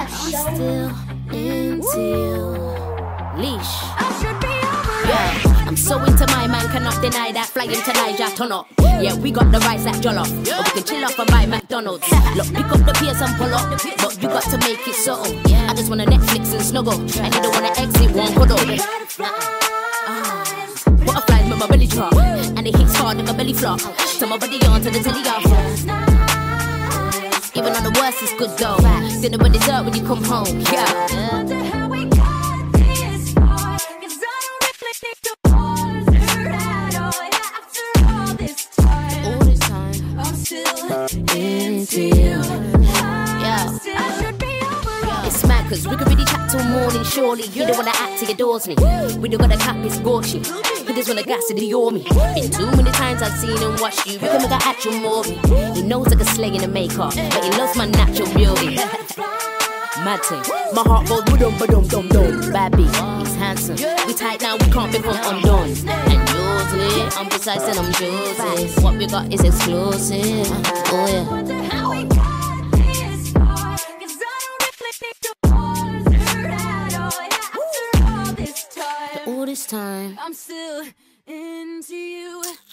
I'm still into you. Leesh. Yeah, I'm so into my man, cannot deny that. Flying to Naija, turn up. Yeah, we got the rice at Jollof, but we can chill off and buy MacDonald's. Look, pick up the PS and pull up, but you got to make it subtle. I just wanna Netflix and snuggle, and you don't wanna exit one cuddle. Butterflies make my belly drop, and it hits hard in my belly flop. So my body on to the telly off. Even on the worst, it's good though. Dinner with dessert when you come home. Yeah. Into you. Yeah. It's mad cause we could really chat till morning, surely. You don't wanna act till you adores me. We don't gotta cap, it's Gucci. He just wanna gas to Dior me. Been too many times I've seen him watch you. You can make an actual movie. He knows I can slay in the makeup, but he loves my natural beauty. Mad thing. My heart goes ba-dum. Bad beat, he's handsome. We tight now, we can't become undone. And usually, I'm precise and I'm juicy. What we got is exclusive. Oh yeah. All this time, I'm still into you.